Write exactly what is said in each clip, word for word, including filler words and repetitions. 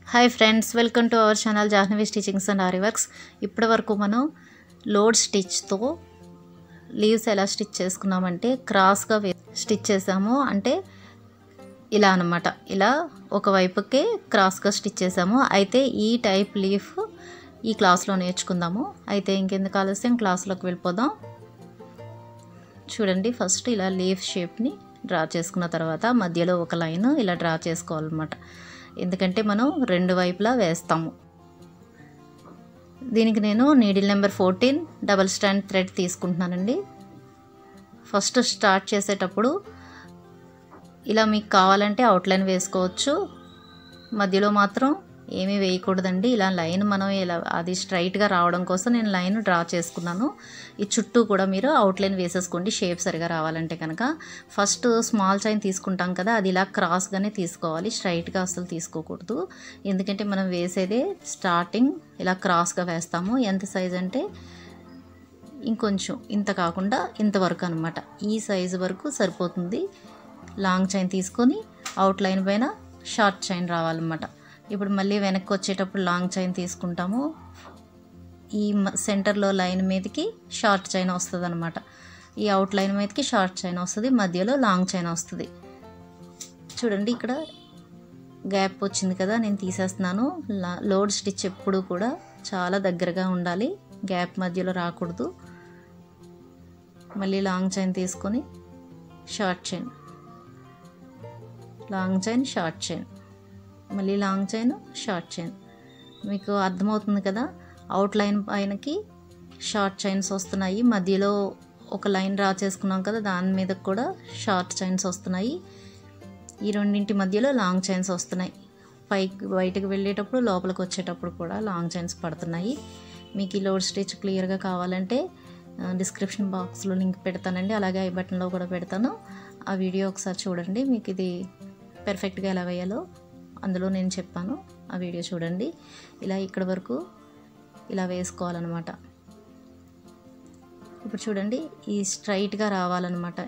Hi friends, welcome to our channel Jahnavi stitchings and aari works. ఇప్పటి వరకు మనం లోడ్ స్టిచ్తో లీవ్స్ ఎలా స్టిచ్ చేసుకున్నామంటే క్రాస్గా స్టిచ్ చేసాము. అంటే ఇలా అన్నమాట, ఇలా ఒకవైపుకే క్రాస్గా స్టిచ్ చేసాము. అయితే ఈ టైప్ లీఫ్ ఈ క్లాస్లో నేర్చుకుందాము. అయితే ఇంకెందుకు ఆలస్యం, క్లాస్లోకి వెళ్ళిపోదాం. చూడండి, ఫస్ట్ ఇలా లీఫ్ షేప్ని డ్రా చేసుకున్న తర్వాత మధ్యలో ఒక లైన్ ఇలా డ్రా చేసుకోవాలన్నమాట. ఎందుకంటే మనం రెండు వైపులా వేస్తాము. దీనికి నేను needle number fourteen double stand thread తీసుకుంటున్నానండి. ఫస్ట్ స్టార్ట్ చేసేటప్పుడు ఇలా మీకు కావాలంటే అవుట్లైన్ వేసుకోవచ్చు. మధ్యలో మాత్రం ఏమీ వేయకూడదండి. ఇలా లైన్ మనం ఇలా అది స్ట్రైట్గా రావడం కోసం నేను లైన్ డ్రా చేసుకున్నాను. ఈ చుట్టూ కూడా మీరు అవుట్లైన్ వేసేసుకోండి, షేప్ సరిగా రావాలంటే కనుక. ఫస్ట్ స్మాల్ చైన్ తీసుకుంటాం కదా, అది ఇలా క్రాస్గానే తీసుకోవాలి, స్ట్రైట్గా అసలు తీసుకోకూడదు. ఎందుకంటే మనం వేసేదే స్టార్టింగ్ ఇలా క్రాస్గా వేస్తాము. ఎంత సైజ్ అంటే ఇంకొంచెం, ఇంత కాకుండా ఇంతవరకు అనమాట. ఈ సైజు వరకు సరిపోతుంది. లాంగ్ చైన్ తీసుకొని అవుట్లైన్ పైన షార్ట్ చైన్ రావాలన్నమాట. ఇప్పుడు మళ్ళీ వెనక్కి వచ్చేటప్పుడు లాంగ్ చైన్ తీసుకుంటాము. ఈ సెంటర్లో లైన్ మీదకి షార్ట్ చైన్ వస్తుంది అనమాట. ఈ అవుట్ లైన్ మీదకి షార్ట్ చైన్ వస్తుంది, మధ్యలో లాంగ్ చైన్ వస్తుంది. చూడండి, ఇక్కడ గ్యాప్ వచ్చింది కదా, నేను తీసేస్తున్నాను. లోడ్ స్టిచ్ ఎప్పుడు కూడా చాలా దగ్గరగా ఉండాలి, గ్యాప్ మధ్యలో రాకూడదు. మళ్ళీ లాంగ్ చైన్ తీసుకొని short chain, long chain, short chain, మళ్ళీ లాంగ్ చైన్, షార్ట్ చైన్. మీకు అర్థమవుతుంది కదా, అవుట్ లైన్ పైనకి షార్ట్ చైన్స్ వస్తున్నాయి, మధ్యలో ఒక లైన్ డ్రా చేసుకున్నాం కదా, దాని మీద కూడా షార్ట్ చైన్స్ వస్తున్నాయి. ఈ రెండింటి మధ్యలో లాంగ్ చైన్స్ వస్తున్నాయి. పైకి బయటకు వెళ్ళేటప్పుడు, లోపలికి వచ్చేటప్పుడు కూడా లాంగ్ చైన్స్ పడుతున్నాయి. మీకు ఈ లోడ్ స్టిచ్ క్లియర్గా కావాలంటే డిస్క్రిప్షన్ బాక్స్లో లింక్ పెడతానండి, అలాగే ఐ బటన్లో కూడా పెడతాను. ఆ వీడియో ఒకసారి చూడండి, మీకు ఇది పర్ఫెక్ట్గా ఎలా వేయాలో అందులో నేను చెప్పాను. ఆ వీడియో చూడండి. ఇలా ఇక్కడ వరకు ఇలా వేసుకోవాలన్నమాట. ఇప్పుడు చూడండి, ఈ స్ట్రైట్గా రావాలన్నమాట.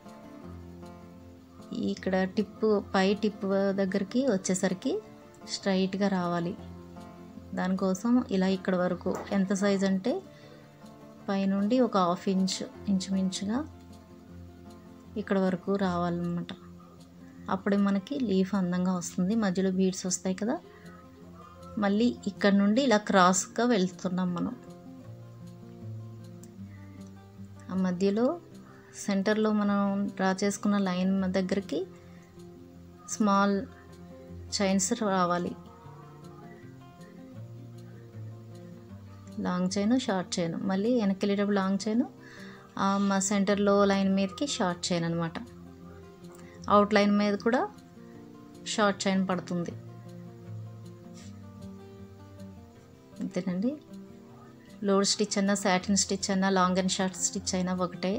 ఇక్కడ టిప్, పై టిప్ దగ్గరికి వచ్చేసరికి స్ట్రైట్గా రావాలి. దానికోసం ఇలా ఇక్కడ వరకు ఎంత సైజ్ అంటే పైనుండి ఒక హాఫ్ ఇంచ్ ఇంచుమించుగా ఇక్కడ వరకు రావాలన్నమాట. అప్పుడే మనకి లీఫ్ అందంగా వస్తుంది. మధ్యలో బీడ్స్ వస్తాయి కదా, మళ్ళీ ఇక్కడ నుండి ఇలా క్రాస్గా వెళ్తున్నాం మనం. ఆ మధ్యలో సెంటర్లో మనం డ్రా చేసుకున్న లైన్ దగ్గరికి స్మాల్ చైన్స్ రావాలి. లాంగ్ చైన్, షార్ట్ చైన్, మళ్ళీ వెనక్కి వెళ్ళేటప్పుడు లాంగ్ చైన్, మా సెంటర్లో లైన్ మీదకి షార్ట్ చైన్ అనమాట. అవుట్ లైన్ మీద కూడా షార్ట్ చైన్ పడుతుంది. అంతేనండి. లోడ్ స్టిచ్ అన్నా, సాటిన్ స్టిచ్ అన్నా, లాంగ్ అండ్ షార్ట్ స్టిచ్ అయినా ఒకటే.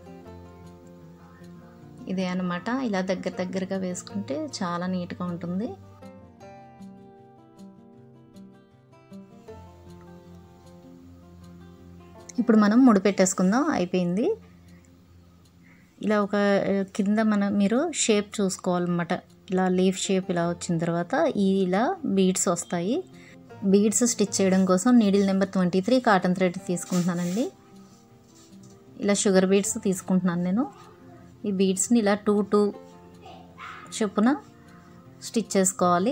ఇదే అన్నమాట. ఇలా దగ్గర దగ్గరగా వేసుకుంటే చాలా నీట్గా ఉంటుంది. ఇప్పుడు మనం ముడి పెట్టేసుకుందాం. అయిపోయింది. ఇలా ఒక కింద మనం మీరు షేప్ చూసుకోవాలన్నమాట. ఇలా లీఫ్ షేప్ ఇలా వచ్చిన తర్వాత ఇలా బీడ్స్ వస్తాయి. బీడ్స్ స్టిచ్ చేయడం కోసం needle number twenty three cotton thread తీసుకుంటున్నానండి. ఇలా షుగర్ బీడ్స్ తీసుకుంటున్నాను నేను. ఈ బీడ్స్ని ఇలా టూ టూ చొప్పున స్టిచ్ చేసుకోవాలి.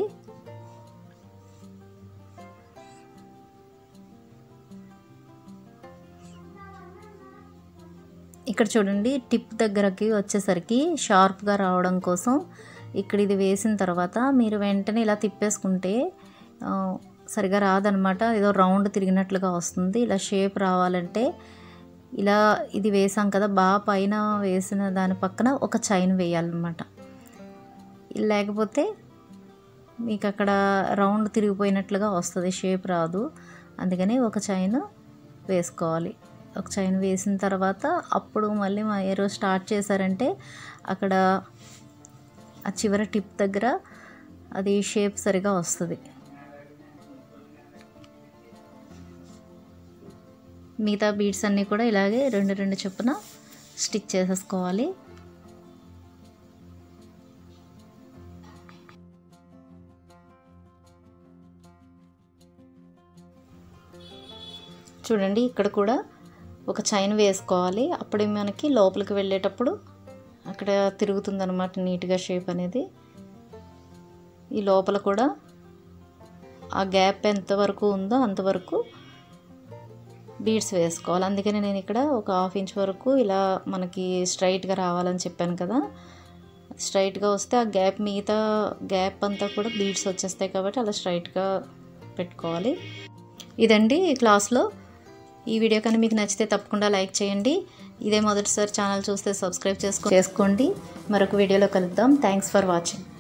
ఇక్కడ చూడండి, టిప్ దగ్గరకి వచ్చేసరికి షార్ప్గా రావడం కోసం ఇక్కడ ఇది వేసిన తర్వాత మీరు వెంటనే ఇలా తిప్పేసుకుంటే సరిగా రాదనమాట. ఏదో రౌండ్ తిరిగినట్లుగా వస్తుంది. ఇలా షేప్ రావాలంటే ఇలా ఇది వేసాం కదా, బాగా పైన వేసిన దాని పక్కన ఒక చైన్ వేయాలన్నమాట. లేకపోతే మీకు అక్కడ రౌండ్ తిరిగిపోయినట్లుగా వస్తుంది, షేప్ రాదు. అందుకని ఒక చైన్ వేసుకోవాలి. ఒక చైన్ వేసిన తర్వాత అప్పుడు మళ్ళీ మా ఏరో స్టార్ట్ చేశారంటే అక్కడ ఆ చివరి టిప్ దగ్గర అది షేప్ సరిగా వస్తుంది. మిగతా బీడ్స్ అన్నీ కూడా ఇలాగే రెండు రెండు చొప్పున స్టిచ్ చేసేసుకోవాలి. చూడండి ఇక్కడ కూడా ఒక చైన్ వేసుకోవాలి. అప్పుడే మనకి లోపలికి వెళ్ళేటప్పుడు అక్కడ తిరుగుతుందన్నమాట నీట్గా షేప్ అనేది. ఈ లోపల కూడా ఆ గ్యాప్ ఎంతవరకు ఉందో అంతవరకు బీడ్స్ వేసుకోవాలి. అందుకని నేను ఇక్కడ ఒక హాఫ్ ఇంచ్ వరకు ఇలా మనకి స్ట్రైట్గా రావాలని చెప్పాను కదా, స్ట్రైట్గా వస్తే ఆ గ్యాప్ మిగతా గ్యాప్ అంతా కూడా బీడ్స్ వచ్చేస్తాయి కాబట్టి అలా స్ట్రైట్గా పెట్టుకోవాలి. ఇదండి ఈ క్లాస్లో. ఈ వీడియో కానీ మీకు నచ్చితే తప్పకుండా లైక్ చేయండి. ఇదే మొదటిసారి ఛానల్ చూస్తే సబ్స్క్రైబ్ చేసుకో చేసుకోండి. మరొక వీడియోలో కలుద్దాం. Thanks for watching.